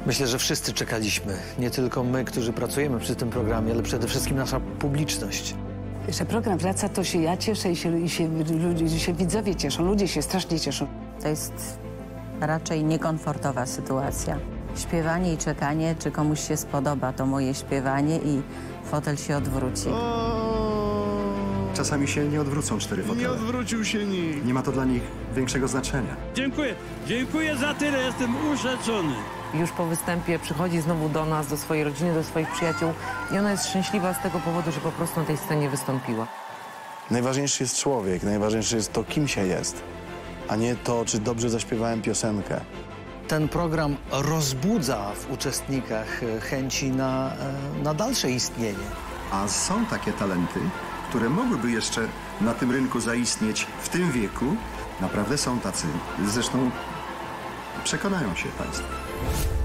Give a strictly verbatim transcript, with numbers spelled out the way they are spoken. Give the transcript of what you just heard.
Myślę, że wszyscy czekaliśmy. Nie tylko my, którzy pracujemy przy tym programie, ale przede wszystkim nasza publiczność. Że program wraca, to się ja cieszę i się, i się, ludzie, się widzowie cieszą, ludzie się strasznie cieszą. To jest raczej niekomfortowa sytuacja. Śpiewanie i czekanie, czy komuś się spodoba to moje śpiewanie i fotel się odwróci. Czasami się nie odwrócą cztery fotele. Nie odwrócił się nikt. Nie ma to dla nich większego znaczenia. Dziękuję. Dziękuję za tyle. Jestem urzeczony. Już po występie przychodzi znowu do nas, do swojej rodziny, do swoich przyjaciół i ona jest szczęśliwa z tego powodu, że po prostu na tej scenie wystąpiła. Najważniejszy jest człowiek, najważniejsze jest to, kim się jest, a nie to, czy dobrze zaśpiewałem piosenkę. Ten program rozbudza w uczestnikach chęci na, na dalsze istnienie. A są takie talenty, które mogłyby jeszcze na tym rynku zaistnieć w tym wieku. Naprawdę są tacy. Zresztą przekonają się państwo.